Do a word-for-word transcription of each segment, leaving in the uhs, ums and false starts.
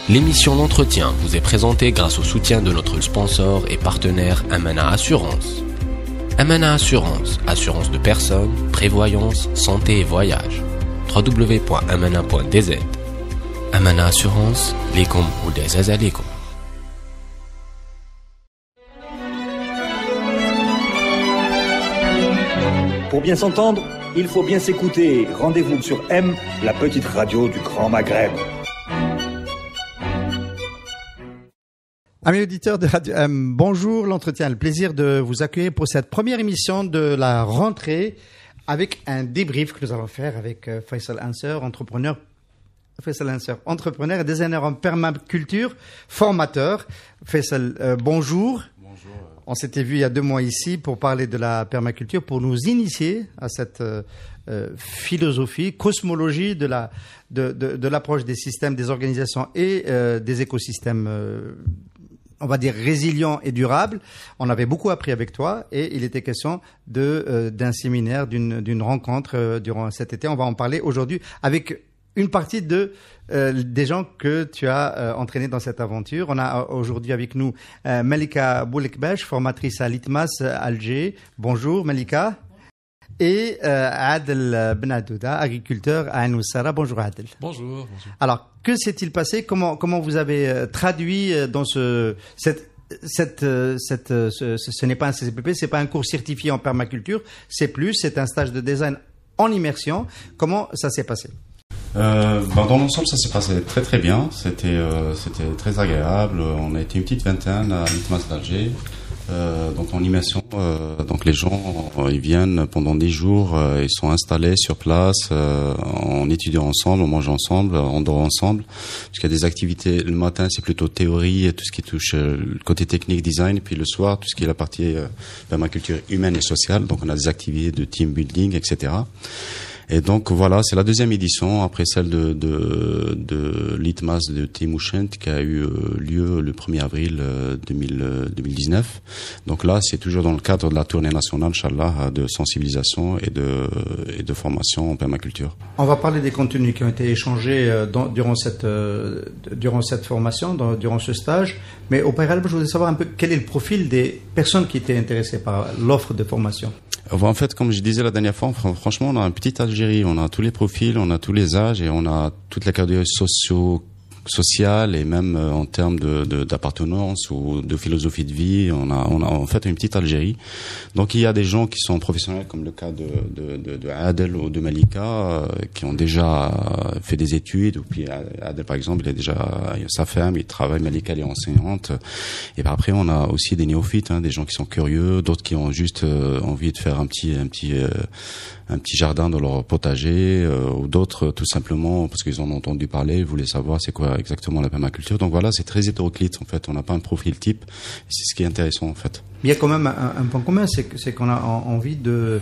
L'émission L'Entretien vous est présentée grâce au soutien de notre sponsor et partenaire Amana Assurance. Amana Assurance, assurance de personnes, prévoyance, santé et voyage. w w w point amana point d z. Amana Assurance, lekum ou des azalekum. Pour bien s'entendre, il faut bien s'écouter. Rendez-vous sur M, la petite radio du Grand Maghreb. Amis auditeurs de Radio M, bonjour, l'entretien, le plaisir de vous accueillir pour cette première émission de la rentrée avec un débrief que nous allons faire avec Faisal Ansar, entrepreneur, Faisal Ansar, entrepreneur et designer en permaculture, formateur. Faisal, euh, bonjour. Bonjour. On s'était vu il y a deux mois ici pour parler de la permaculture, pour nous initier à cette euh, euh, philosophie, cosmologie de la de, de, de l'approche des systèmes, des organisations et euh, des écosystèmes. Euh, on va dire résilient et durable. On avait beaucoup appris avec toi et il était question de euh, d'un séminaire, d'une d'une rencontre euh, durant cet été. On va en parler aujourd'hui avec une partie de euh, des gens que tu as euh, entraînés dans cette aventure. On a aujourd'hui avec nous euh, Malika Boulekbesh, formatrice à l'ITMAS Alger. Bonjour Malika. Et euh, Adel Benadouda, agriculteur à Ain Oussara. Bonjour Adel. Bonjour, bonjour. Alors, que s'est-il passé? Comment comment vous avez euh, traduit euh, dans ce cette cette euh, cette euh, ce, ce n'est pas un C C P P, c'est pas un cours certifié en permaculture, c'est plus, c'est un stage de design en immersion. Comment ça s'est passé? Euh, ben dans l'ensemble, ça s'est passé très très bien. C'était euh, c'était très agréable. On a été une petite vingtaine à l'ITMAS d'Alger. Euh, donc en immersion, euh, donc les gens euh, ils viennent pendant dix jours, euh, ils sont installés sur place, euh, on étudie ensemble, on mange ensemble, on dort ensemble. Parce qu'il y a des activités le matin, c'est plutôt théorie, tout ce qui touche euh, le côté technique, design, et puis le soir, tout ce qui est la partie euh, permaculture humaine et sociale. Donc on a des activités de team building, et cetera. Et donc voilà, c'est la deuxième édition après celle de de, de l'ITMAS de Témouchent qui a eu lieu le premier avril deux mille dix-neuf. Donc là, c'est toujours dans le cadre de la tournée nationale, Inch'Allah, de sensibilisation et de et de formation en permaculture. On va parler des contenus qui ont été échangés dans, durant cette euh, durant cette formation, dans, durant ce stage. Mais au préalable, je voudrais savoir un peu quel est le profil des personnes qui étaient intéressées par l'offre de formation. En fait, comme je disais la dernière fois, franchement, on a un petit Algérie, on a tous les profils, on a tous les âges et on a toute la catégorie socio sociale et même euh, en termes de, de d'appartenance ou de philosophie de vie, on a on a en fait une petite Algérie. Donc il y a des gens qui sont professionnels comme le cas de de de, de Adel ou de Malika euh, qui ont déjà fait des études, ou puis Adel par exemple, il a déjà il a sa femme, il travaille, Malika elle est enseignante. Et ben après on a aussi des néophytes, hein, des gens qui sont curieux, d'autres qui ont juste euh, envie de faire un petit un petit euh, un petit jardin dans leur potager, euh, ou d'autres tout simplement parce qu'ils en ont entendu parler, ils voulaient savoir c'est quoi exactement la permaculture. Donc voilà, c'est très hétéroclite en fait, on n'a pas un profil type, c'est ce qui est intéressant en fait. Il y a quand même un, un point commun, c'est que c'est qu'on a envie de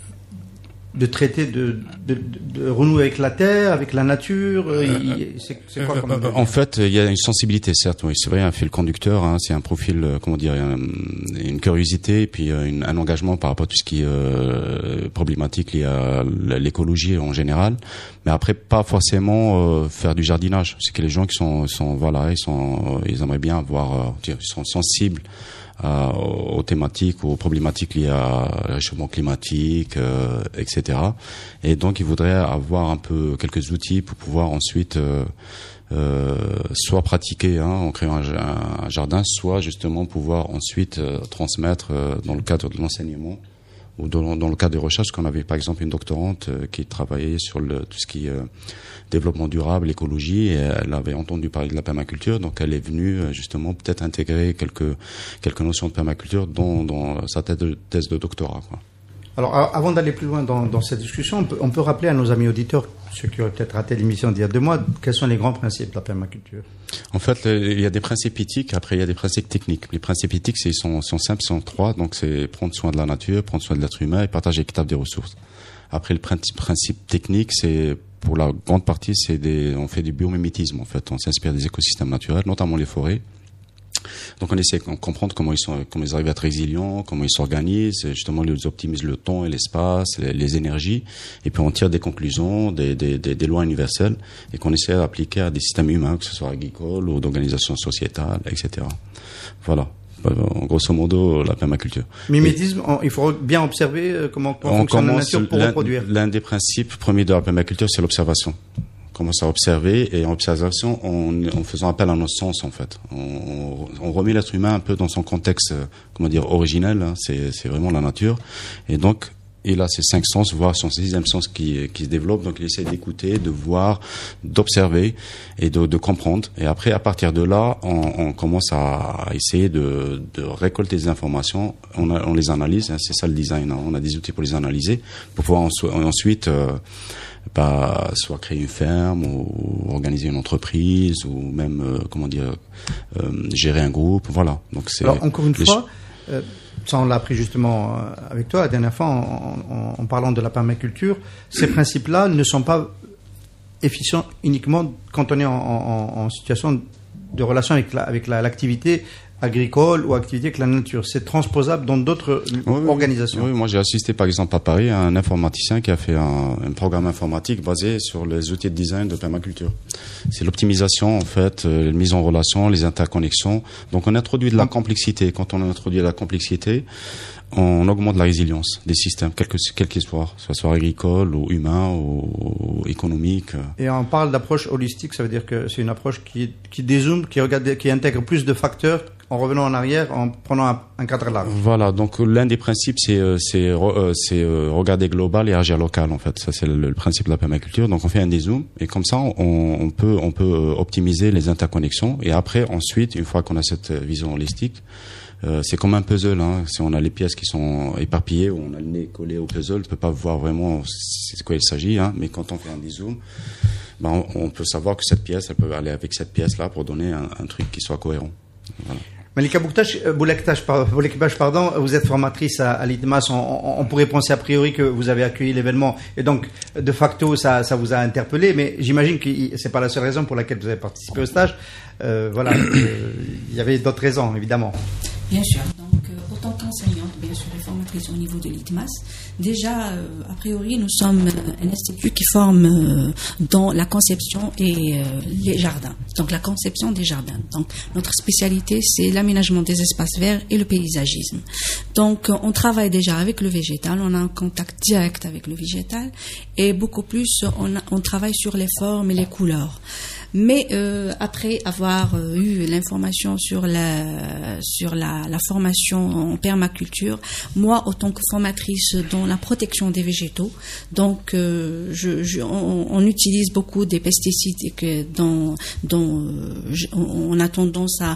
de traiter de, de, de, de renouer avec la terre, avec la nature. Euh, c'est, c'est quoi comme euh, en fait, il y a une sensibilité, certes, oui, c'est vrai, un fil conducteur, hein, c'est un profil, euh, comment dire, un, une curiosité et puis euh, une, un engagement par rapport à tout ce qui est euh, problématique liée à l'écologie en général. Mais après, pas forcément euh, faire du jardinage. C'est que les gens qui sont, sont voilà, ils sont, euh, ils aimeraient bien avoir, euh, ils sont sensibles Euh, aux thématiques, aux problématiques liées à réchauffement climatique, euh, et cetera. Et donc, ils voudraient avoir un peu quelques outils pour pouvoir ensuite euh, euh, soit pratiquer hein, en créant un, un jardin, soit justement pouvoir ensuite euh, transmettre euh, dans le cadre de l'enseignement ou dans, dans le cadre des recherches. Qu'on avait par exemple une doctorante euh, qui travaillait sur le, tout ce qui est euh, développement durable, écologie, et elle avait entendu parler de la permaculture, donc elle est venue justement peut-être intégrer quelques quelques notions de permaculture dans, dans sa thèse de, thèse de doctorat, quoi. Alors, avant d'aller plus loin dans, dans cette discussion, on peut, on peut rappeler à nos amis auditeurs, ceux qui auraient peut-être raté l'émission d'il y a deux mois, quels sont les grands principes de la permaculture? En fait, il y a des principes éthiques, après il y a des principes techniques. Les principes éthiques, c'est, ils sont, sont simples, ils sont trois, donc c'est prendre soin de la nature, prendre soin de l'être humain et partager équitable des ressources. Après, le principe, principe technique, c'est pour la grande partie, c'est des, on fait du biomimétisme en fait. On s'inspire des écosystèmes naturels, notamment les forêts. Donc on essaie de comprendre comment ils sont, comment ils arrivent à être résilients, comment ils s'organisent, justement ils optimisent le temps et l'espace, les, les énergies, et puis on tire des conclusions, des, des, des, des lois universelles, et qu'on essaie d'appliquer à des systèmes humains, que ce soit agricoles ou d'organisations sociétales, et cetera. Voilà. En grosso modo, la permaculture. Mimétisme, on, il faut bien observer comment, comment fonctionne la nature pour reproduire. L'un des principes premiers de la permaculture, c'est l'observation. On commence à observer, et en observation, en, en faisant appel à nos sens, en fait. On, on remet l'être humain un peu dans son contexte, comment dire, originel, hein, c'est, c'est vraiment la nature. Et donc, il a ses cinq sens, voire son sixième sens qui, qui se développe. Donc, il essaie d'écouter, de voir, d'observer et de, de comprendre. Et après, à partir de là, on, on commence à essayer de, de récolter des informations. On, a, on les analyse. Hein, c'est ça le design. Hein. On a des outils pour les analyser, pour pouvoir ensuite, euh, bah, soit créer une ferme ou organiser une entreprise ou même, euh, comment dire, euh, gérer un groupe. Voilà. Donc, c'est. Alors, encore une fois. Euh, Ça, on l'a appris justement avec toi la dernière fois en, en, en parlant de la permaculture. Ces principes-là ne sont pas efficients uniquement quand on est en, en, en situation de relation avec, la, avec la, l'activité agricole ou activité avec la nature. C'est transposable dans d'autres oui, organisations. Oui, moi j'ai assisté par exemple à Paris à un informaticien qui a fait un, un programme informatique basé sur les outils de design de permaculture. C'est l'optimisation en fait, euh, la mise en relation, les interconnexions. Donc on introduit de la complexité. Quand on introduit de la complexité, on augmente la résilience des systèmes, quel que quel qu'ils soient, soit soit agricole ou humain ou, ou économique. Et on parle d'approche holistique, ça veut dire que c'est une approche qui qui dézoome, qui regarde, qui intègre plus de facteurs en revenant en arrière, en prenant un, un cadre large. Voilà, donc l'un des principes, c'est c'est c'est regarder global et agir local en fait. Ça c'est le, le principe de la permaculture. Donc on fait un dézoom et comme ça on, on peut on peut optimiser les interconnexions et après ensuite une fois qu'on a cette vision holistique. Euh, c'est comme un puzzle, hein. Si on a les pièces qui sont éparpillées ou on a le nez collé au puzzle, on peut pas voir vraiment de quoi il s'agit, hein. Mais quand on fait un dézoom, ben on, on peut savoir que cette pièce, elle peut aller avec cette pièce-là pour donner un, un truc qui soit cohérent. Voilà. Malika Boulektash, pardon, vous êtes formatrice à, à l'I T M A S. On, on, on pourrait penser a priori que vous avez accueilli l'événement et donc de facto ça, ça vous a interpellé, mais j'imagine que c'est pas la seule raison pour laquelle vous avez participé au stage. Euh, voilà, euh, il y avait d'autres raisons évidemment. Bien sûr. Donc, euh, autant qu'enseignante, bien sûr, et formatrice au niveau de l'I T M A S, déjà, euh, a priori, nous sommes euh, un institut qui forme euh, dans la conception et euh, les jardins. Donc, la conception des jardins. Donc, notre spécialité, c'est l'aménagement des espaces verts et le paysagisme. Donc, euh, on travaille déjà avec le végétal, on a un contact direct avec le végétal, et beaucoup plus, on, a, on travaille sur les formes et les couleurs. Mais euh, après avoir euh, eu l'information sur la sur la, la formation en permaculture, moi, en tant que formatrice dans la protection des végétaux, donc euh, je, je, on, on utilise beaucoup des pesticides et que dans, dans je, on a tendance à,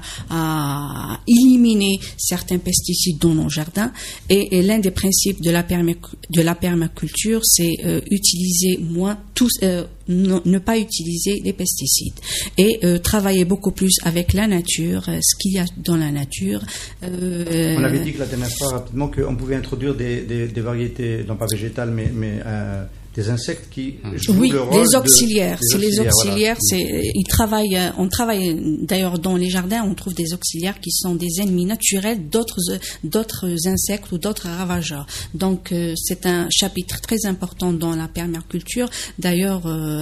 à éliminer certains pesticides dans nos jardins. Et, et l'un des principes de la permaculture, de la permaculture, c'est euh, utiliser moins tous euh, ne, ne pas utiliser les pesticides et euh, travailler beaucoup plus avec la nature, euh, ce qu'il y a dans la nature. Euh, On avait dit que la dernière fois rapidement qu'on pouvait introduire des, des, des variétés, non pas végétales, mais, mais euh, des insectes qui jouent oui, le rôle les auxiliaires. De, c'est les les auxiliaires. auxiliaires. Voilà. C'est, ils travaillent. On travaille d'ailleurs dans les jardins. On trouve des auxiliaires qui sont des ennemis naturels d'autres d'autres insectes ou d'autres ravageurs. Donc euh, c'est un chapitre très important dans la permaculture. D'ailleurs, euh,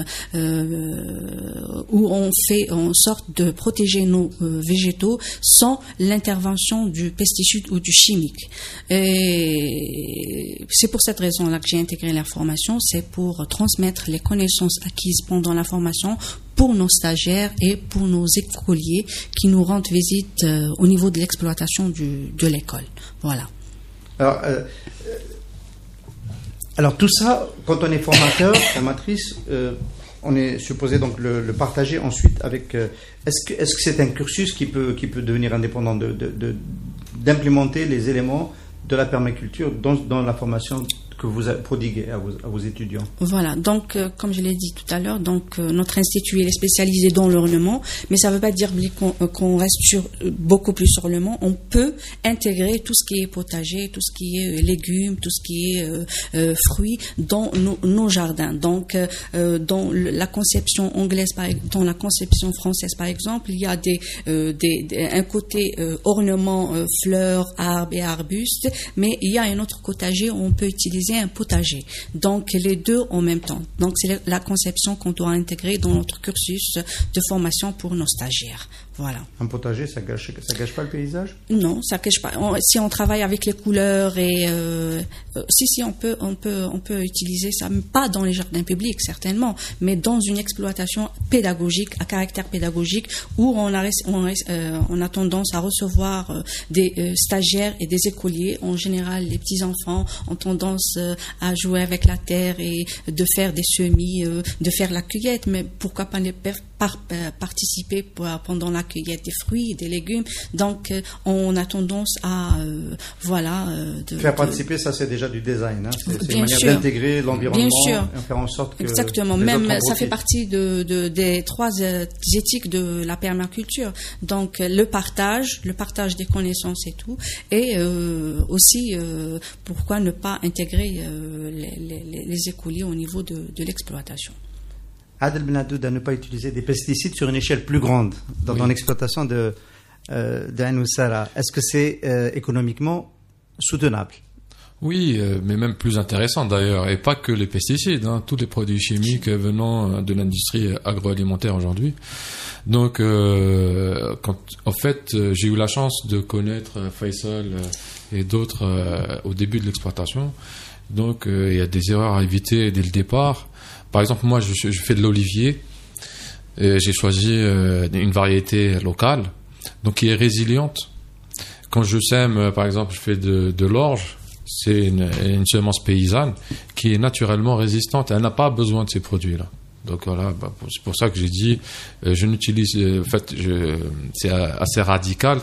euh, où on fait en sorte de protéger nos euh, végétaux sans l'intervention du pesticide ou du chimique. Et c'est pour cette raison-là que j'ai intégré la formation. C'est pour transmettre les connaissances acquises pendant la formation pour nos stagiaires et pour nos écoliers qui nous rendent visite euh, au niveau de l'exploitation du, de l'école. Voilà. Alors, euh, alors tout ça, quand on est formateur, formatrice, euh, on est supposé donc le, le partager ensuite avec. Euh, est-ce que est-ce que c'est un cursus qui peut qui peut devenir indépendant de, de, de d'implémenter les éléments de la permaculture dans, dans la formation que vous prodiguez à vos, à vos étudiants? Voilà, donc euh, comme je l'ai dit tout à l'heure, donc euh, notre institut il est spécialisé dans l'ornement, mais ça ne veut pas dire qu'on, euh, qu'on reste sur, euh, beaucoup plus sur l'ornement. On peut intégrer tout ce qui est potager, tout ce qui est euh, légumes, tout ce qui est euh, euh, fruits dans nos, nos jardins. Donc euh, dans la conception anglaise, par, dans la conception française par exemple, il y a des, euh, des, des un côté euh, ornement, euh, fleurs, arbres et arbustes, mais il y a un autre potager où on peut utiliser un potager. Donc les deux en même temps. Donc c'est la conception qu'on doit intégrer dans notre cursus de formation pour nos stagiaires. Voilà. Un potager, ça gâche, ça gâche pas le paysage? Non, ça gâche pas. On, si on travaille avec les couleurs et euh, euh, si si on peut on peut on peut utiliser ça, pas dans les jardins publics certainement, mais dans une exploitation pédagogique à caractère pédagogique où on a on a, euh, on a tendance à recevoir euh, des euh, stagiaires et des écoliers. En général, les petits enfants ont tendance euh, à jouer avec la terre et de faire des semis, euh, de faire la cueillette, mais pourquoi pas ne pas par, participer pour, pendant la cueillette des fruits, des légumes. Donc, euh, on a tendance à, euh, voilà... Euh, de, faire de... participer, ça c'est déjà du design. Hein. C'est, c'est Bien une manière sûr. d'intégrer l'environnement et faire en sorte que... Exactement. Même, ça fait partie de, de, des trois euh, éthiques de la permaculture. Donc, le partage, le partage des connaissances et tout. Et euh, aussi, euh, pourquoi ne pas intégrer euh, les, les, les écoliers au niveau de, de l'exploitation. Adel Benadoud, à ne pas utiliser des pesticides sur une échelle plus grande dans, oui. dans l'exploitation de, euh, de Ain Oussara. Est-ce que c'est euh, économiquement soutenable? Oui, euh, mais même plus intéressant d'ailleurs, et pas que les pesticides, hein, tous les produits chimiques venant de l'industrie agroalimentaire aujourd'hui. Donc, euh, quand, en fait, j'ai eu la chance de connaître Faisal et d'autres euh, au début de l'exploitation. Donc, euh, il y a des erreurs à éviter dès le départ. Par exemple, moi, je, je fais de l'olivier. Et j'ai choisi euh, une variété locale, donc qui est résiliente. Quand je sème, par exemple, je fais de, de l'orge. C'est une, une semence paysanne qui est naturellement résistante. Elle n'a pas besoin de ces produits-là. Donc voilà, bah, c'est pour ça que j'ai dit, euh, je n'utilise. Euh, en fait, je, c'est assez radical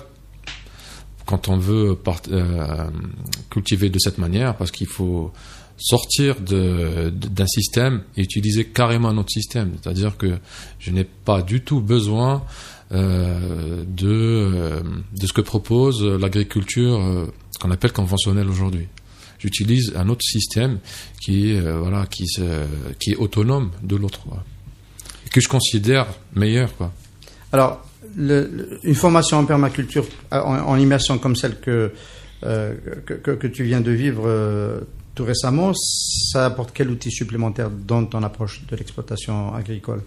quand on veut part, euh, cultiver de cette manière, parce qu'il faut sortir de, de, d'un système et utiliser carrément un autre système. C'est-à-dire que je n'ai pas du tout besoin euh, de, euh, de ce que propose l'agriculture euh, qu'on appelle conventionnelle aujourd'hui. J'utilise un autre système qui est, euh, voilà, qui, se, qui est autonome de l'autre, quoi, et que je considère meilleur, quoi. Alors, le, le, une formation en permaculture en, en immersion comme celle que, euh, que, que, que tu viens de vivre euh, tout récemment, ça apporte quel outil supplémentaire dans ton approche de l'exploitation agricole?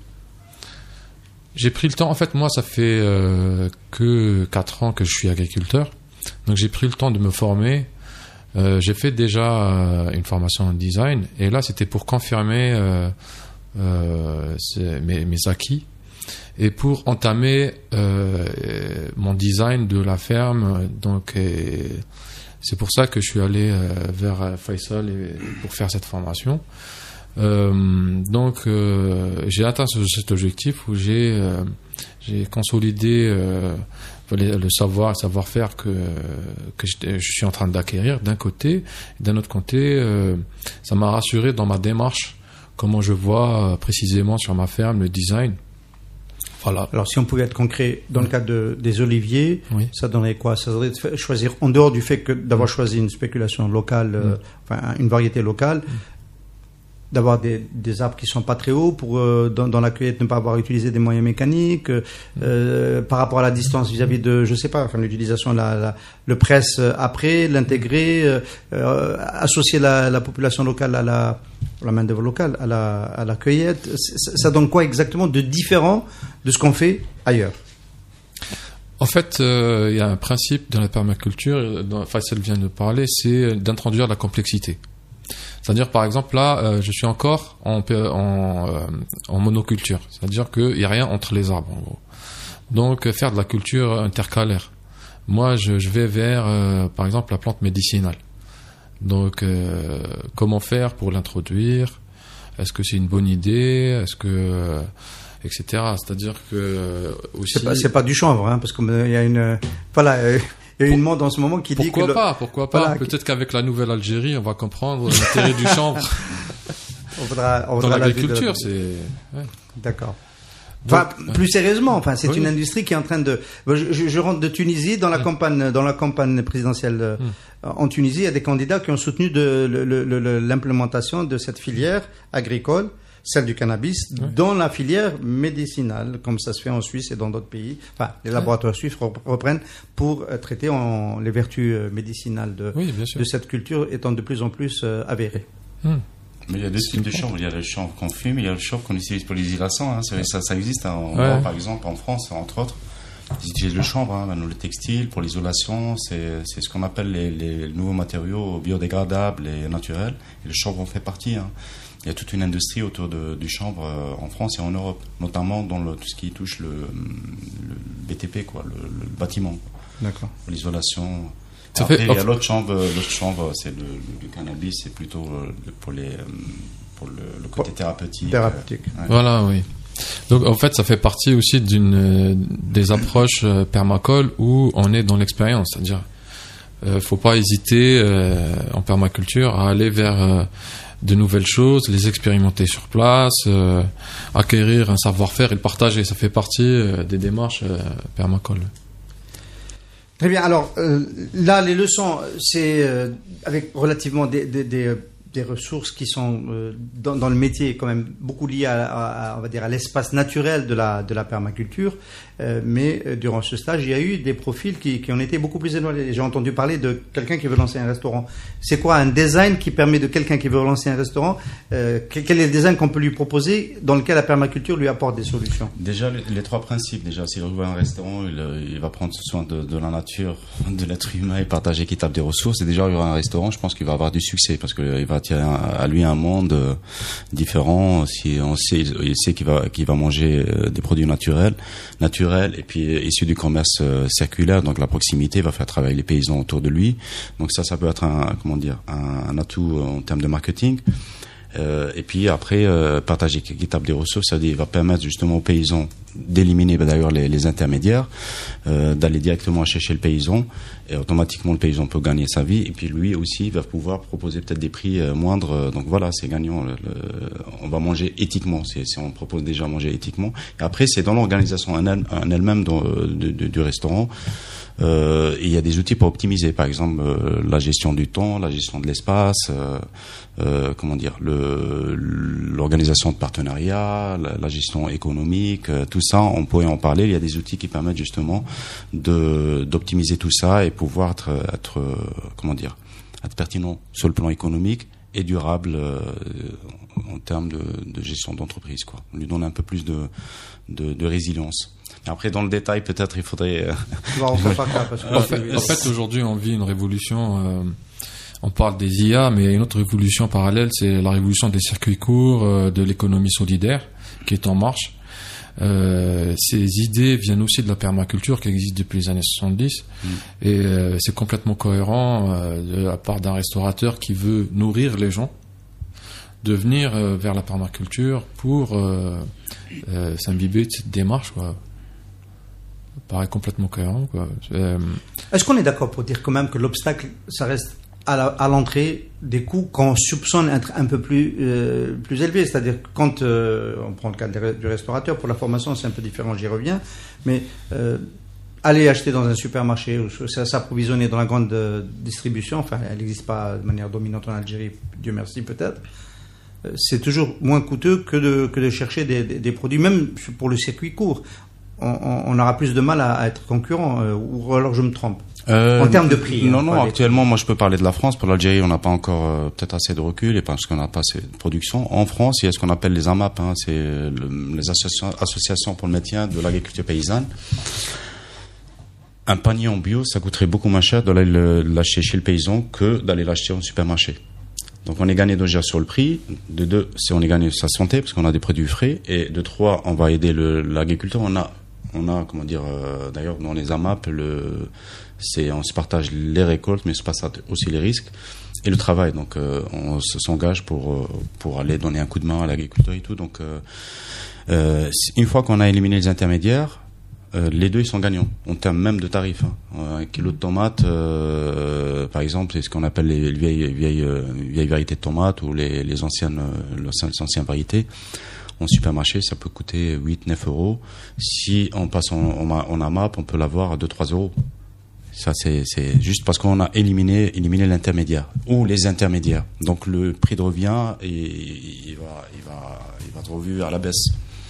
J'ai pris le temps, en fait, moi, ça fait euh, que quatre ans que je suis agriculteur, donc j'ai pris le temps de me former. Euh, j'ai fait déjà euh, une formation en design, et là, c'était pour confirmer euh, euh, mes, mes acquis et pour entamer euh, mon design de la ferme. Donc, et, c'est pour ça que je suis allé euh, vers Faisal et, pour faire cette formation. Euh, donc, euh, j'ai atteint ce, cet objectif où j'ai, euh, j'ai consolidé euh, le, le savoir, le savoir-faire que, que je, je suis en train d'acquérir d'un côté. Et d'un autre côté, euh, ça m'a rassuré dans ma démarche, comment je vois euh, précisément sur ma ferme le design. Voilà. Alors, si on pouvait être concret, dans oui. le cas de, des oliviers, oui. ça donnerait quoi? Ça donnerait de choisir, en dehors du fait que d'avoir choisi une spéculation locale, oui. euh, enfin, une variété locale, oui. d'avoir des, des arbres qui sont pas très hauts pour, euh, dans, dans la cueillette, ne pas avoir utilisé des moyens mécaniques, euh, par rapport à la distance vis-à-vis de, je sais pas, enfin, l'utilisation, la, la, le presse après, l'intégrer, euh, euh, associer la, la population locale à la, la main-d'œuvre locale, à la, à la cueillette. Ça, ça donne quoi exactement de différent de ce qu'on fait ailleurs? En fait, il euh, y a un principe dans la permaculture, dont Faisal vient de parler, c'est d'introduire la complexité. C'est-à-dire, par exemple, là, euh, je suis encore en, en, euh, en monoculture. C'est-à-dire qu'il n'y a rien entre les arbres, en gros. Donc, faire de la culture intercalaire. Moi, je, je vais vers, euh, par exemple, la plante médicinale. Donc, euh, comment faire pour l'introduire? Est-ce que c'est une bonne idée? Est-ce que... Euh, et cetera. C'est-à-dire que... Euh, aussi... C'est pas, c'est pas du chanvre, hein, parce qu'il y a une... Voilà... Euh... Il y a une monde en ce moment qui dit que... Pourquoi le- pas, pourquoi pas. Voilà, Peut-être qu'avec la nouvelle Algérie, on va comprendre l'intérêt du chanvre on voudra, on dans voudra l'avis de- l'agriculture. C'est... Ouais. D'accord. Enfin, Donc, plus sérieusement, enfin, c'est oui. une industrie qui est en train de. Je, je- je rentre de Tunisie dans la Mm. campagne, dans la campagne présidentielle euh, en Tunisie. Il y a des candidats qui ont soutenu de, le- le- le- l'implémentation de cette filière agricole, celle du cannabis, Ouais. dans la filière médicinale, comme ça se fait en Suisse et dans d'autres pays. Enfin, les laboratoires suisses rep- reprennent pour euh, traiter en, les vertus euh, médicinales de, Oui, bien sûr. de cette culture étant de plus en plus euh, avérées. Hmm. Mais il y a deux types de chanvre. Il y a le chanvre qu'on fume, il y a le chanvre qu'on utilise pour l'isolation. Hein. Ça, ça, ça existe. Hein. On Ouais. voit, par exemple, en France, entre autres, ils utilisent le chanvre hein, dans le textile, pour l'isolation. C'est, c'est ce qu'on appelle les, les nouveaux matériaux biodégradables et naturels. Et le chanvre en fait partie. Hein. Il y a toute une industrie autour de, du chanvre euh, en France et en Europe, notamment dans le, tout ce qui touche le, le B T P, quoi, le, le bâtiment, D'accord. l'isolation. Ça Après, fait- il y a l'autre chanvre, l'autre chanvre, c'est le, le cannabis, c'est plutôt euh, pour les, euh, pour le, le côté thérapeutique. Thérapeutique. Euh, ouais. Voilà, oui. Donc en fait, ça fait partie aussi d'une euh, des approches euh, permacoles où on est dans l'expérience, c'est-à-dire euh, faut pas hésiter euh, en permaculture à aller vers euh, de nouvelles choses, les expérimenter sur place, euh, acquérir un savoir-faire et le partager. Ça fait partie euh, des démarches euh, permacoles. Très bien. Alors euh, là, les leçons, c'est euh, avec relativement des, des, des, des ressources qui sont euh, dans, dans le métier quand même beaucoup liées à, à, à, on va dire à l'espace naturel de la de la permaculture. Euh, mais euh, durant ce stage, il y a eu des profils qui, qui ont été beaucoup plus éloignés. J'ai entendu parler de quelqu'un qui veut lancer un restaurant. C'est quoi un design qui permet de quelqu'un qui veut lancer un restaurant euh, Quel est le design qu'on peut lui proposer dans lequel la permaculture lui apporte des solutions? Déjà, les, les trois principes. Déjà, s'il ouvre un restaurant, il, euh, il va prendre soin de, de la nature, de l'être humain et partager équitable des ressources. Et déjà, il ouvre un restaurant, je pense qu'il va avoir du succès parce qu'il va attirer un, à lui un monde euh, différent. Si on sait, il sait qu'il va, qu'il va manger euh, des produits naturels, naturels et puis euh, issus du commerce euh, circulaire. Donc, la proximité va faire travailler les paysans autour de lui. Donc, ça, ça peut être un, comment dire, un, un atout en termes de marketing. Euh, et puis après, euh, partager équitable des ressources, c'est-à-dire il va permettre justement aux paysans d'éliminer bah, d'ailleurs les, les intermédiaires, euh, d'aller directement chercher le paysan, et automatiquement le paysan peut gagner sa vie, et puis lui aussi va pouvoir proposer peut-être des prix euh, moindres. Donc voilà, c'est gagnant. Le, le, on va manger éthiquement, c'est, c'est on propose déjà manger éthiquement. Et après, c'est dans l'organisation en, elle, en elle-même dans, de, de, du restaurant. Euh, il y a des outils pour optimiser, par exemple euh, la gestion du temps, la gestion de l'espace, euh, euh, comment dire, le, l'organisation de partenariats, la, la gestion économique, euh, tout ça, on pourrait en parler. Il y a des outils qui permettent justement de d'optimiser tout ça et pouvoir être, être euh, comment dire, être pertinent sur le plan économique et durable euh, en termes de, de gestion d'entreprise, quoi. On lui donne un peu plus de de, de résilience. Après, dans le détail, peut-être il faudrait... Euh... Bon, on fait pas cas, parce que En fait, en fait, aujourd'hui, on vit une révolution. Euh, on parle des I A, mais il y a une autre révolution parallèle, c'est la révolution des circuits courts, euh, de l'économie solidaire, qui est en marche. Euh, ces idées viennent aussi de la permaculture, qui existe depuis les années soixante-dix, mmh. et euh, c'est complètement cohérent euh, de la part d'un restaurateur qui veut nourrir les gens, de venir euh, vers la permaculture pour euh, euh, s'imbiber de cette démarche, quoi. Ça paraît complètement cohérent, quoi. Euh... Est-ce qu'on est d'accord pour dire quand même que l'obstacle, ça reste à, la, à l'entrée des coûts qu'on soupçonne être un peu plus, euh, plus élevés? C'est-à-dire que quand euh, on prend le cas du restaurateur, pour la formation c'est un peu différent, j'y reviens, mais euh, aller acheter dans un supermarché ou s'approvisionner dans la grande euh, distribution, enfin elle n'existe pas de manière dominante en Algérie, Dieu merci peut-être, euh, c'est toujours moins coûteux que de, que de chercher des, des, des produits, même pour le circuit court. On, on aura plus de mal à, à être concurrent, euh, ou alors je me trompe euh, en termes de prix. Non, hein, non, actuellement, moi je peux parler de la France. Pour l'Algérie, on n'a pas encore euh, peut-être assez de recul et parce qu'on n'a pas assez de production. En France, il y a ce qu'on appelle les A M A P, hein, c'est le, les associations, associations pour le maintien de l'agriculture paysanne. Un panier en bio, ça coûterait beaucoup moins cher d'aller le, l'acheter chez le paysan que d'aller l'acheter en supermarché. Donc on est gagné déjà sur le prix, de deux, c'est on est gagné sur sa santé parce qu'on a des produits frais, et de trois, on va aider le, l'agriculteur. On a On a, comment dire, euh, d'ailleurs, dans les A M A P, le, c'est, on se partage les récoltes, mais on se passe aussi les risques et le travail. Donc, euh, on s'engage pour, euh, pour aller donner un coup de main à l'agriculteur et tout. Donc, euh, euh, une fois qu'on a éliminé les intermédiaires, Euh, les deux, ils sont gagnants en termes même de tarifs. Hein. Euh, un kilo de tomates, euh, par exemple, c'est ce qu'on appelle les vieilles, vieilles, euh, vieilles variétés de tomates ou les, les anciennes, euh, les anciennes variétés. En supermarché, ça peut coûter huit neuf euros. Si on passe en, en, en AMAP, on peut l'avoir à deux trois euros. Ça, c'est, c'est juste parce qu'on a éliminé, éliminé l'intermédiaire ou les intermédiaires. Donc, le prix de revient, il, il va, il va, il va être revu à la baisse.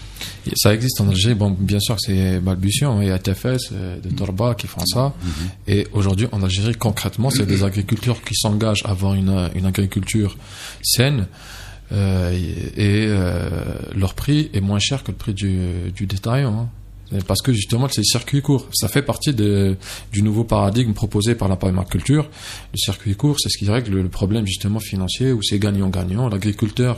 Ça existe en Algérie, bon, bien sûr que c'est balbutiant, il y a T F S, de Torba qui font ça, mm-hmm. Et aujourd'hui en Algérie concrètement c'est des agriculteurs qui s'engagent à avoir une, une agriculture saine, euh, et euh, leur prix est moins cher que le prix du, du détaillant, hein. Parce que justement c'est le circuit court, ça fait partie de, du nouveau paradigme proposé par la permaculture. Le circuit court, c'est ce qui règle le problème justement financier où c'est gagnant-gagnant. L'agriculteur,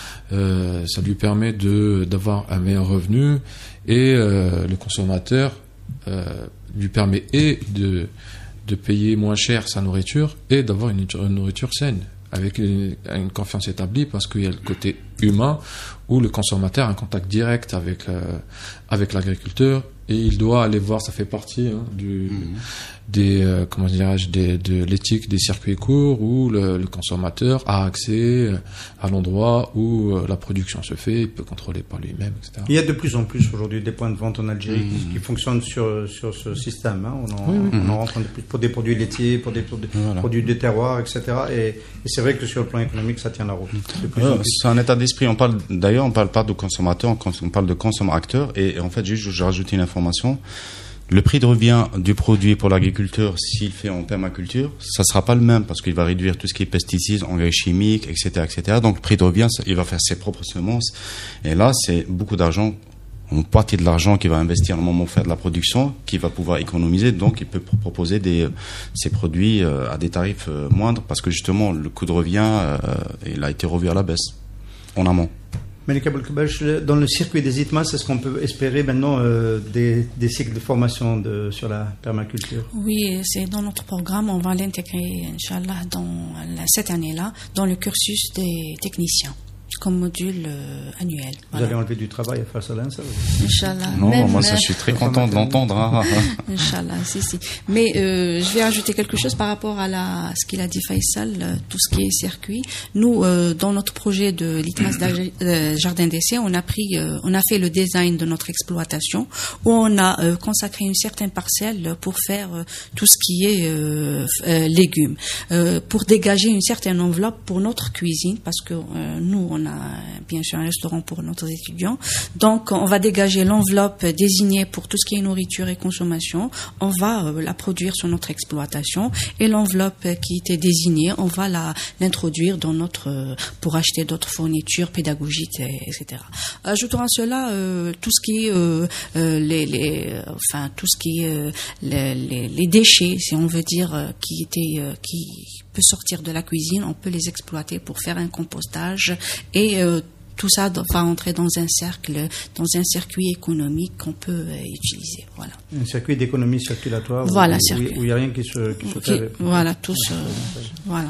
Euh, ça lui permet de d'avoir un meilleur revenu et euh, le consommateur euh, lui permet et de de payer moins cher sa nourriture et d'avoir une, une nourriture saine avec une, une confiance établie parce qu'il y a le côté humain où le consommateur a un contact direct avec euh, avec l'agriculteur et il doit aller voir, ça fait partie hein, du mmh. des euh, comment dirais-je des, de l'éthique des circuits courts où le, le consommateur a accès à l'endroit où euh, la production se fait, il peut contrôler par lui-même, et cetera. Il y a de plus en plus aujourd'hui des points de vente en Algérie mmh. qui, qui fonctionnent sur sur ce système. Hein. On en, oui, oui. on en rencontre pour des produits laitiers, pour des, pour des voilà. produits de terroir, et cetera. Et, et c'est vrai que sur le plan économique, ça tient la route. De plus ouais, en plus. C'est un état d'esprit. On parle d'ailleurs, on parle pas de consommateur, on parle de consommateur. Et en fait, juste, je rajoute une information. Le prix de revient du produit pour l'agriculteur, s'il fait en permaculture, ça sera pas le même parce qu'il va réduire tout ce qui est pesticides, engrais chimiques, et cetera, et cetera. Donc, le prix de revient, il va faire ses propres semences. Et là, c'est beaucoup d'argent, une partie de l'argent qu'il va investir au moment de faire de la production, qu'il va pouvoir économiser. Donc, il peut proposer des, ces produits à des tarifs moindres parce que justement, le coût de revient, il a été revu à la baisse en amont. Malika Boulkbash, dans le circuit des I T M A S, est-ce qu'on peut espérer maintenant euh, des, des cycles de formation de, sur la permaculture? Oui, c'est dans notre programme. On va l'intégrer, Inch'Allah, dans la, cette année-là, dans le cursus des techniciens, comme module euh, annuel. Vous Voilà. allez enlever du travail à faire cela, ça? Inch'Allah. Non, Même, moi ça, je suis très content de l'entendre. Hein. Inch'Allah, si, si. Mais euh, je vais ajouter quelque chose par rapport à, la, à ce qu'il a dit Faisal, euh, tout ce qui est circuit. Nous, euh, dans notre projet de l'I T M A S euh, Jardin d'essai, on a pris, euh, on a fait le design de notre exploitation, où on a euh, consacré une certaine parcelle pour faire euh, tout ce qui est euh, euh, légumes, euh, pour dégager une certaine enveloppe pour notre cuisine, parce que euh, nous, on a bien sûr un restaurant pour nos étudiants. Donc, on va dégager l'enveloppe désignée pour tout ce qui est nourriture et consommation. On va euh, la produire sur notre exploitation et l'enveloppe qui était désignée, on va la l'introduire dans notre euh, pour acheter d'autres fournitures pédagogiques, et, etc. Ajoutons à cela euh, tout ce qui est euh, euh, les, les euh, enfin tout ce qui est euh, les, les, les déchets, si on veut dire, euh, qui étaient euh, qui peut sortir de la cuisine, on peut les exploiter pour faire un compostage et euh, tout ça va entrer dans un cercle, dans un circuit économique qu'on peut euh, utiliser. Voilà. Un circuit d'économie circulatoire. Voilà, où, circuit. où il n'y a rien qui se, qui se Qui, fait. voilà, tous. Euh, voilà.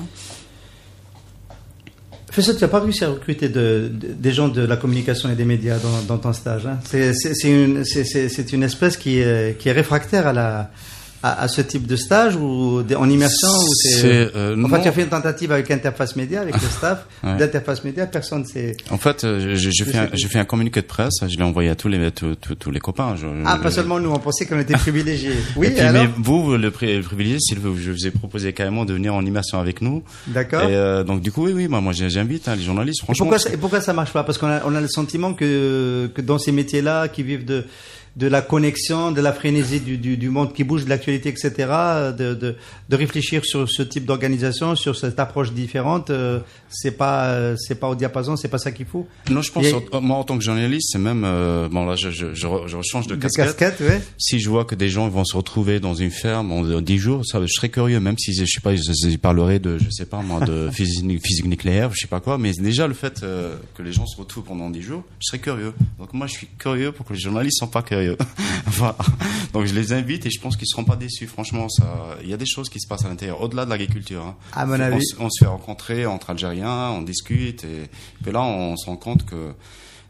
Faisal, tu n'as pas réussi à recruter de, de, des gens de la communication et des médias dans, dans ton stage. Hein. C'est, c'est, c'est, une, c'est, c'est, c'est une espèce qui est, qui est réfractaire à la. À, à ce type de stage ou de, en immersion ou c'est, c'est euh, enfin non. tu as fait une tentative avec Interface Média, avec le staff ouais. d'Interface Média, personne s'est... En fait, euh, j'ai, j'ai, fait un, j'ai fait un communiqué de presse, je l'ai envoyé à tous les, tous, tous, tous les copains. Je, ah, je, pas je, seulement nous, on pensait qu'on était privilégiés. Oui, et puis, alors mais vous, le, pri, le privilégié, c'est le, je vous ai proposé carrément de venir en immersion avec nous. D'accord. Et euh, donc du coup, oui, oui, moi, moi j'invite hein, les journalistes, franchement. Et pourquoi, ça, et pourquoi ça marche pas? Parce qu'on a, on a le sentiment que, que dans ces métiers-là, qui vivent de... de la connexion, de la frénésie du, du, du monde qui bouge, de l'actualité, et cetera, de, de, de réfléchir sur ce type d'organisation, sur cette approche différente, euh, c'est pas, euh, c'est pas au diapason, c'est pas ça qu'il faut. Non, je pense, Et... moi, en tant que journaliste, c'est même, euh, bon, là, je, je, je, je change de, de casquette. casquette ouais. Si je vois que des gens vont se retrouver dans une ferme en dix jours, ça, je serais curieux, même si, je sais pas, ils parleraient de, je sais pas, moi, de physique, physique nucléaire, je sais pas quoi, mais déjà, le fait, euh, que les gens se retrouvent pendant dix jours, je serais curieux. Donc, moi, je suis curieux pour que les journalistes soient pas curieux. Voilà. Donc je les invite et je pense qu'ils seront pas déçus. Franchement, ça, il y a des choses qui se passent à l'intérieur, au-delà de l'agriculture. Hein. À mon avis, on, on se fait rencontrer entre Algériens, on discute et puis là on se rend compte que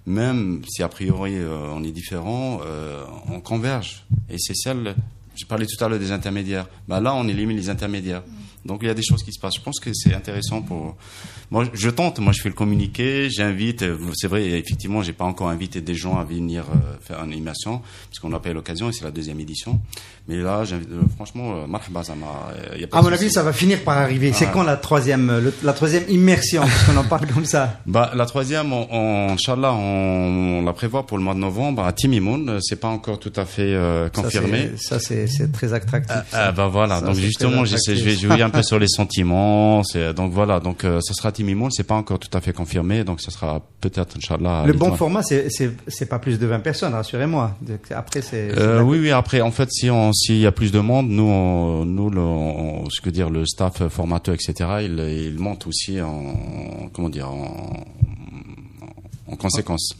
même si a priori euh, on est différent, euh, on converge. Et c'est celle, j'ai parlé tout à l'heure des intermédiaires. Bah là, on élimine les intermédiaires. Donc il y a des choses qui se passent. Je pense que c'est intéressant pour. Moi, je tente. Moi, je fais le communiqué. J'invite. C'est vrai. Effectivement, j'ai pas encore invité des gens à venir euh, faire une animation parce qu'on n'a pas eu l'occasion et c'est la deuxième édition. Mais là, j'invite, euh, franchement, euh, marhaba, ça m'a. Y a pas à de mon souci. avis, ça va finir par arriver. Ah. C'est quand la troisième, le, la troisième immersion, parce qu'on en parle comme ça. Bah, la troisième, on, on, Inch'Allah, on, on la prévoit pour le mois de novembre à Timimoun. C'est pas encore tout à fait euh, confirmé. Ça, c'est, c'est très attractif. Ah, ah bah voilà. Ça, donc justement, j'essaie, je vais jouer un peu sur les sentiments. C'est, donc voilà. Donc euh, ça sera Timimoun. C'est pas encore tout à fait confirmé. Donc ça sera peut-être Inch'Allah. Le bon format, c'est, c'est, c'est pas plus de vingt personnes, rassurez-moi. Après, c'est. c'est euh, oui, oui. Après, en fait, si on, s'il y a plus de monde, nous, on, nous, le, on, ce que dire, le staff formateur, et cetera. Il, il monte aussi en, comment dire, en, en conséquence.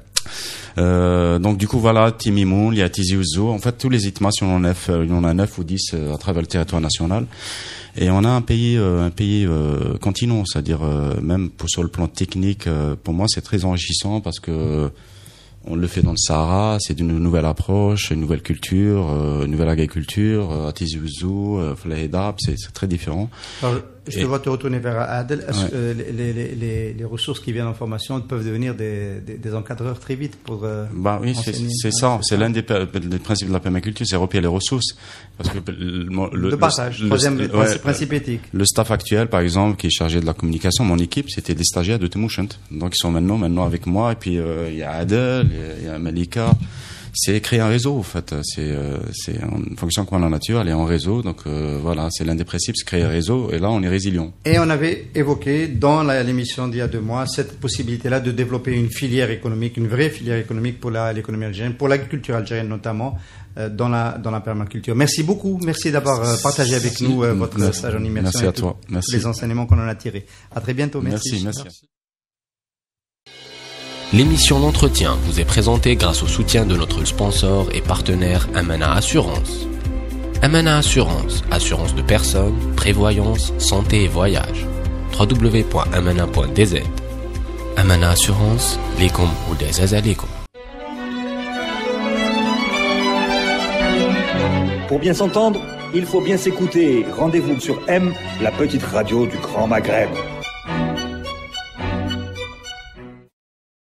Euh, donc du coup voilà, Timimoun, il y a Tizi Ouzou. En fait, tous les ITMAS, il y en a neuf, il y en a neuf ou dix euh, à travers le territoire national. Et on a un pays, euh, un pays euh, continent, c'est-à-dire euh, même pour, sur le plan technique, euh, pour moi, c'est très enrichissant parce que on le fait dans le Sahara, c'est une nouvelle approche, une nouvelle culture, euh, une nouvelle agriculture. Euh, à Tizi Ouzou, euh, Flahedab, c'est, c'est très différent. Alors, je te Et... vois te retourner vers Adel. Est-ce ouais. que euh, les, les, les, les ressources qui viennent en formation peuvent devenir des, des, des encadreurs très vite pour euh, bah oui, c'est, c'est ça. C'est, c'est l'un des, des principes de la permaculture, c'est repérer les ressources. Parce que le, le, de passage, le, troisième le, principe, ouais, principe éthique. Le staff actuel, par exemple, qui est chargé de la communication, mon équipe, c'était des stagiaires de Temushent. Donc ils sont maintenant, maintenant avec moi. Et puis euh, il y a Adel, il y a Malika. C'est créer un réseau, en fait. C'est, euh, c'est une fonction comme la nature, elle est en réseau. Donc euh, voilà, c'est l'un des principes, c'est créer un réseau. Et là, on est résilient. Et on avait évoqué dans la, l'émission d'il y a deux mois cette possibilité-là de développer une filière économique, une vraie filière économique pour la, l'économie algérienne, pour l'agriculture algérienne notamment, euh, dans la dans la permaculture. Merci beaucoup, merci d'avoir euh, partagé avec nous euh, votre merci. stage en immersion. Merci à tout, toi. Merci. tous les enseignements qu'on en a tirés. À très bientôt. Merci. Merci. merci. merci. L'émission d'entretien vous est présentée grâce au soutien de notre sponsor et partenaire Amana Assurance. Amana Assurance, assurance de personnes, prévoyance, santé et voyage. w w w point amana point d z. Amana Assurance, lekum ou des azalekum. Pour bien s'entendre, il faut bien s'écouter. Rendez-vous sur M, la petite radio du Grand Maghreb.